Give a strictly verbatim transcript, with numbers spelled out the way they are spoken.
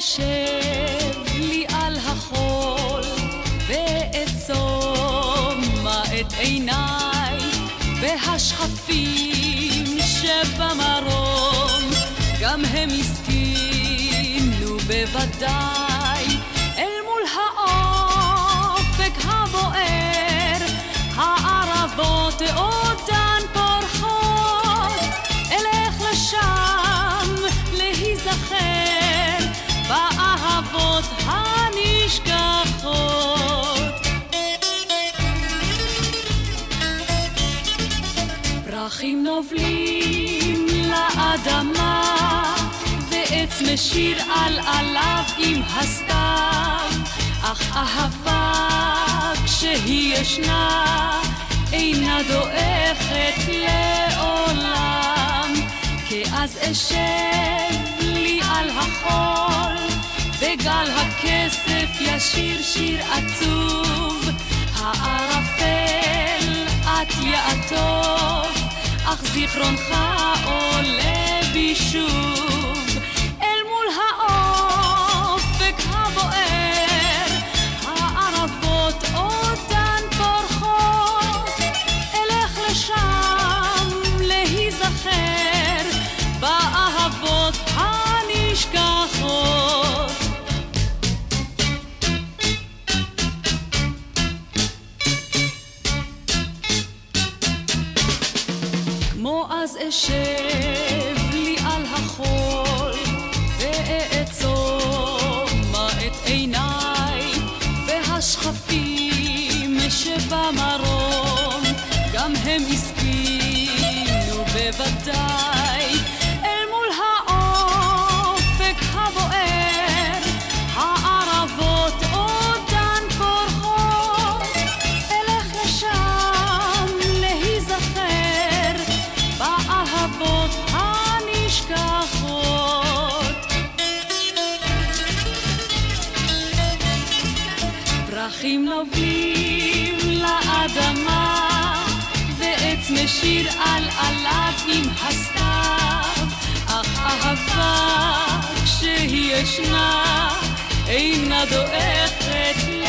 אשב לי על החול ואעצום את עיניי והשכפים שבמרום גם הם הסכינו בוודאי אל מול האופק הבוער הערבות עודן פורחות אלך לשם להיזכר באהבות הנשכחות פרחים נובלים לאדמה ועץ משיר על עליו עם הסתיו אך אהבה כשהיא ישנה אינה דועכת לעולם כי אז אשב לי על החול וגל הכסף ישיר שיר עצוב הערפל את יעטוף אך זיכרונך עולה בי שוב אל מול האופק הבוער הערבות עודן פורחות אלך לשם להיזכר באהבות הנשכחות כמו אז אשב לי על החול ואעצום את עיניי והשכפים שבמרום גם הם הסכינו בוודאי אל מול האופק הבוער הערבות עודן פורחות אלך לשם להיזכר באהבות הנשכחות פרחים נובלים לאדמה ועץ משיר על עליו עם הסתיו אך אהבה כשהיא ישנה אינה דועכת